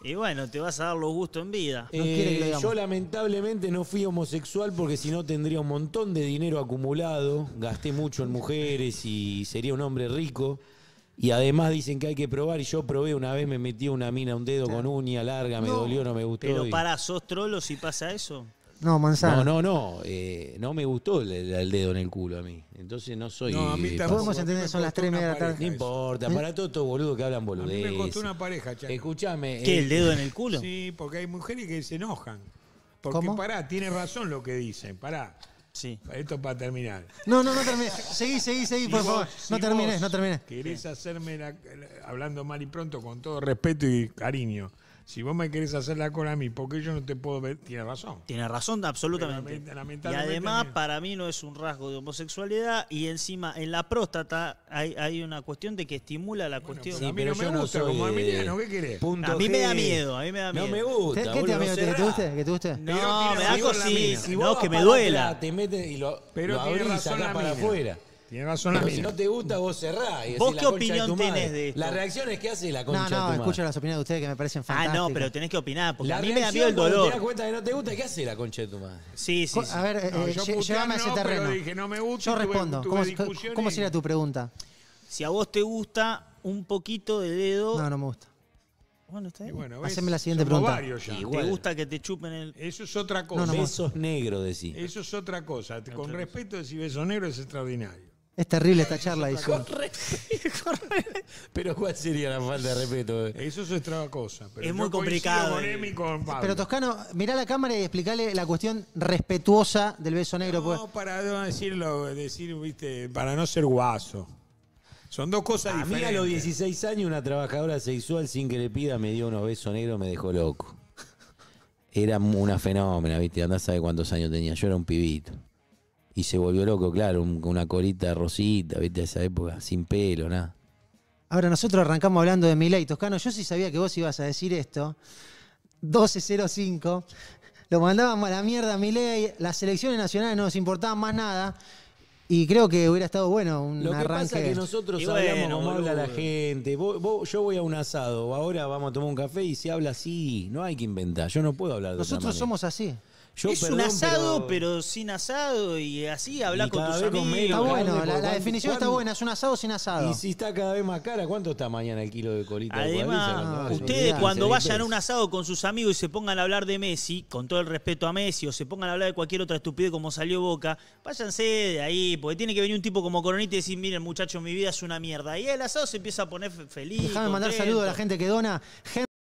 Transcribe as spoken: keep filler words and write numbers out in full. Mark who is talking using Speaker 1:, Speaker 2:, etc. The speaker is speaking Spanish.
Speaker 1: Y bueno, te vas a dar los gustos en vida.
Speaker 2: No
Speaker 3: Eh,
Speaker 2: quiere que lo digamos.
Speaker 3: yo lamentablemente no fui homosexual porque si no tendría un montón de dinero acumulado, gasté mucho en mujeres y sería un hombre rico. Y además dicen que hay que probar y yo probé una vez, me metí una mina un dedo con uña larga, me
Speaker 2: No,
Speaker 3: dolió, no me gustó.
Speaker 1: Pero
Speaker 3: y-
Speaker 1: para, ¿sos trolo si pasa eso?
Speaker 2: No, manzana.
Speaker 3: No, no, no, eh, no me gustó el, el dedo en el culo a mí. Entonces no soy...
Speaker 4: No, a mí
Speaker 3: eh,
Speaker 4: tampoco.
Speaker 2: Podemos
Speaker 4: A mí
Speaker 2: entender,
Speaker 4: me
Speaker 2: son las
Speaker 4: costó
Speaker 2: tres y media de
Speaker 4: una
Speaker 2: la tarde.
Speaker 3: No
Speaker 4: pareja
Speaker 3: importa, para todos estos boludos que hablan
Speaker 4: eso. A mí
Speaker 3: boludeces.
Speaker 4: me costó una pareja, Chaco.
Speaker 3: Escúchame.
Speaker 1: ¿Qué,
Speaker 3: eh,
Speaker 1: el dedo en el culo?
Speaker 4: Sí, porque hay mujeres que se enojan. Porque
Speaker 2: ¿Cómo?
Speaker 4: pará, tiene razón lo que dicen, pará.
Speaker 1: Sí.
Speaker 4: Esto para terminar.
Speaker 2: No, no, no termines. Seguí, seguí, seguí,
Speaker 4: Si
Speaker 2: por
Speaker 4: vos-
Speaker 2: favor.
Speaker 4: si
Speaker 2: No termines,
Speaker 4: vos
Speaker 2: no termines.
Speaker 4: Querés hacerme la, hablando mal y pronto, con todo respeto y cariño. Si vos me querés hacer la cola a mí, porque yo no te puedo ver, tienes razón.
Speaker 1: Tienes razón, absolutamente.
Speaker 4: Pero,
Speaker 1: Y
Speaker 4: lamentablemente,
Speaker 1: además,
Speaker 4: mira.
Speaker 1: para mí no es un rasgo de homosexualidad. Y encima, en la próstata hay, hay una cuestión de que estimula la cuestión.
Speaker 4: pero a mí
Speaker 3: pero
Speaker 4: no me
Speaker 3: yo no
Speaker 4: gusta,
Speaker 3: soy
Speaker 4: como
Speaker 3: de-
Speaker 4: Emiliano, ¿qué querés?
Speaker 3: punto
Speaker 1: A mí me
Speaker 3: G.
Speaker 1: da miedo, a mí me da miedo.
Speaker 3: No me
Speaker 2: ¿Qué,
Speaker 3: gusta.
Speaker 2: qué te
Speaker 3: boludo,
Speaker 2: da miedo? ¿Que te
Speaker 3: cerrá.
Speaker 2: guste? ¿Que te guste?
Speaker 1: No,
Speaker 4: Pero
Speaker 1: me
Speaker 4: tiene
Speaker 1: da
Speaker 4: razón la mina.
Speaker 1: cosita.
Speaker 3: Si
Speaker 1: No,
Speaker 3: vos
Speaker 1: que me
Speaker 3: vas para
Speaker 1: duela.
Speaker 3: atrás, te metes y lo,
Speaker 4: Pero
Speaker 3: lo
Speaker 4: tiene
Speaker 3: abrís y
Speaker 4: razón
Speaker 3: sacás
Speaker 4: la
Speaker 3: para
Speaker 4: mina.
Speaker 3: afuera.
Speaker 4: Tiene razón la
Speaker 3: Pero si
Speaker 4: mina.
Speaker 3: no te gusta, vos cerrás. y
Speaker 1: ¿Vos
Speaker 3: decís,
Speaker 1: qué
Speaker 3: la concha de
Speaker 1: opinión
Speaker 3: tu madre.
Speaker 1: tenés de esto?
Speaker 3: Las reacciones que hace la concha
Speaker 2: No,
Speaker 3: de tu
Speaker 2: no,
Speaker 3: madre.
Speaker 2: escucho las opiniones de ustedes que me parecen
Speaker 1: Ah,
Speaker 2: fantásticas.
Speaker 1: no, pero tenés que opinar, porque
Speaker 3: La
Speaker 1: a mí me da
Speaker 3: reacción
Speaker 1: miedo el
Speaker 3: cuando
Speaker 1: dolor.
Speaker 3: te das cuenta que no te gusta, ¿qué hace la concha de tu madre?
Speaker 1: Sí, sí, sí.
Speaker 2: A ver,
Speaker 4: No,
Speaker 2: eh,
Speaker 4: yo
Speaker 2: lle-
Speaker 4: putear
Speaker 2: llévame a ese
Speaker 4: no, pero
Speaker 2: terreno.
Speaker 4: dije, no me gusta,
Speaker 2: Yo
Speaker 4: tuve-
Speaker 2: respondo.
Speaker 4: tuve
Speaker 2: ¿Cómo,
Speaker 4: discusiones
Speaker 2: ¿Cómo
Speaker 4: y-
Speaker 2: sería tu pregunta?
Speaker 1: Si a vos te gusta un poquito de dedo...
Speaker 2: No, no me gusta.
Speaker 1: Bueno, está
Speaker 4: Y
Speaker 1: bien.
Speaker 4: bueno, ¿ves?
Speaker 2: Haceme la siguiente
Speaker 4: Somos
Speaker 2: pregunta.
Speaker 4: varios ya.
Speaker 3: Igual.
Speaker 1: ¿Te gusta que te chupen el...?
Speaker 4: Eso es otra cosa.
Speaker 2: No, no,
Speaker 3: Besos negros, decís.
Speaker 4: Eso es otra cosa. Con respeto, decir beso negro es extraordinario.
Speaker 2: Es terrible esta charla, dice.
Speaker 3: Pero ¿cuál sería la falta de respeto?
Speaker 4: Eso es otra cosa. Pero
Speaker 1: Es
Speaker 4: yo
Speaker 1: muy
Speaker 4: coincido
Speaker 1: complicado,
Speaker 4: Con
Speaker 1: eh.
Speaker 4: Emi y con Pablo.
Speaker 2: Pero Toscano, mirá la cámara y explicale la cuestión respetuosa del beso negro. pues.
Speaker 4: No, para no decirlo, decir, viste, para no ser guaso. Son dos cosas
Speaker 3: A mí
Speaker 4: diferentes.
Speaker 3: a los dieciséis años una trabajadora sexual sin que le pida me dio unos besos negros, me dejó loco. Era una fenómena, ¿viste? Andás a saber cuántos años tenía. Yo era un pibito. Y se volvió loco, claro, un- con una colita rosita, ¿viste? A esa época, sin pelo, nada.
Speaker 2: Ahora nosotros arrancamos hablando de Milei. Toscano, yo sí sabía que vos ibas a decir esto. doce cero cinco. Lo mandábamos a la mierda a Milei. Las elecciones nacionales no nos importaban más nada. Y creo que hubiera estado bueno un
Speaker 3: Lo que
Speaker 2: arranque.
Speaker 3: pasa es que nosotros
Speaker 1: Y
Speaker 3: hablamos
Speaker 1: bueno,
Speaker 3: como habla la
Speaker 1: boludo.
Speaker 3: gente. Vos- vos- yo voy a un asado, ahora vamos a tomar un café y se habla así. No hay que inventar. Yo no puedo hablar de otra
Speaker 2: Nosotros
Speaker 3: manera.
Speaker 2: somos así.
Speaker 3: Yo,
Speaker 1: es
Speaker 3: perdón,
Speaker 1: un asado, pero...
Speaker 3: pero
Speaker 1: sin asado y así hablar
Speaker 3: Y
Speaker 1: con
Speaker 3: cada
Speaker 1: tus
Speaker 3: vez con
Speaker 1: amigos.
Speaker 3: menos.
Speaker 2: Está
Speaker 3: Carne,
Speaker 2: bueno,
Speaker 3: ¿por
Speaker 2: la, la
Speaker 3: cuánto-
Speaker 2: definición está
Speaker 3: cuánto?
Speaker 2: buena. Es un asado sin asado.
Speaker 3: Y si está cada vez más cara, ¿cuánto está mañana el kilo de colita de
Speaker 1: Además,
Speaker 3: cuadriza?
Speaker 2: no,
Speaker 3: ¿Cuánto vale?
Speaker 1: ustedes
Speaker 2: olvidate,
Speaker 1: cuando
Speaker 3: seis
Speaker 1: vayan a
Speaker 3: pesos.
Speaker 1: un asado con sus amigos y se pongan a hablar de Messi, con todo el respeto a Messi, o se pongan a hablar de cualquier otra estupidez como salió Boca, váyanse de ahí, porque tiene que venir un tipo como Coronita y decir, miren muchachos, mi vida es una mierda. Y el asado se empieza a poner fe- feliz.
Speaker 2: Déjame mandar
Speaker 1: contento.
Speaker 2: saludos a la gente que dona.